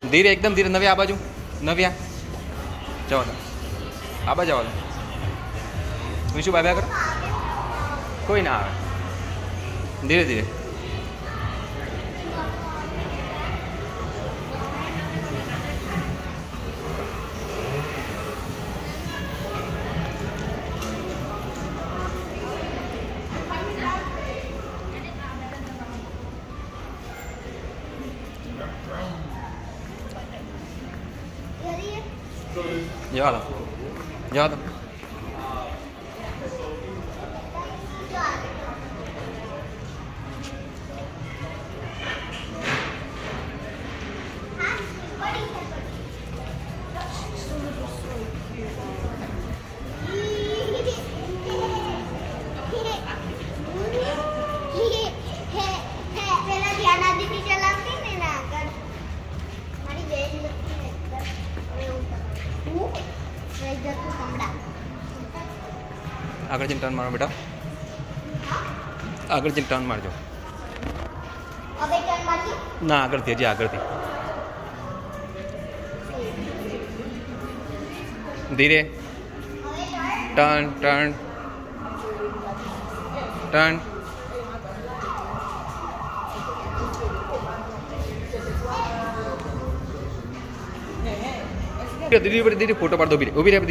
धीरे एकदम धीरे। नव्या आ बाजू, नव्या जाओ दो, आबा जाओ दो। विशु बाय बाय कर, कोई ना आवे, धीरे धीरे। जाओ दो, जाओ दो। आगे जन टर्न मारो बेटा, आगे जन टर्न मार जाओ। ना आगे थी, हजी आगे थी। धीरे टर्न टर्न टर्न। दीदी दीदी फोटो पाड़ दो, उभी रहे।